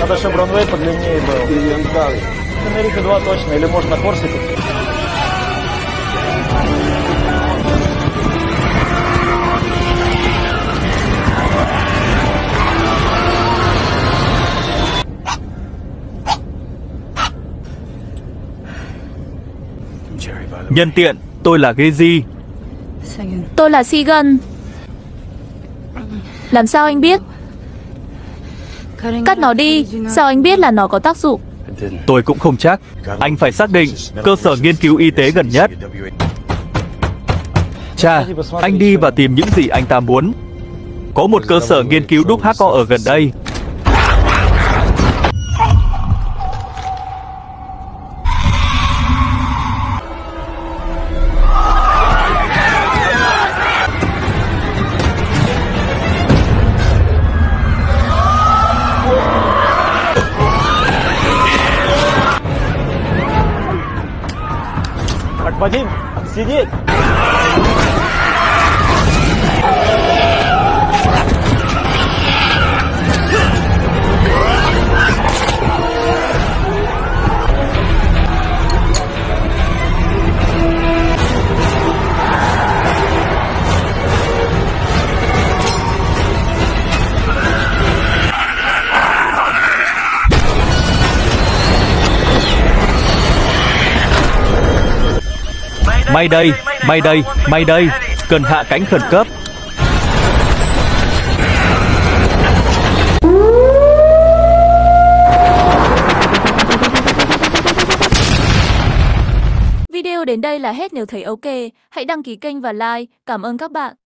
Надо, чтобы ранвей подлиннее был. Тенерифе 2 точно, или можно Корсику. Nhân tiện, tôi là Geji. Tôi là Sigan. Làm sao anh biết? Cắt nó đi. Sao anh biết là nó có tác dụng? Tôi cũng không chắc. Anh phải xác định cơ sở nghiên cứu y tế gần nhất. Cha, anh đi và tìm những gì anh ta muốn. Có một cơ sở nghiên cứu đúc HO ở gần đây. Вадим, сидеть! May đây, may đây, may đây. Cần hạ cánh khẩn cấp. Video đến đây là hết. Nếu thấy ok, hãy đăng ký kênh và like. Cảm ơn các bạn.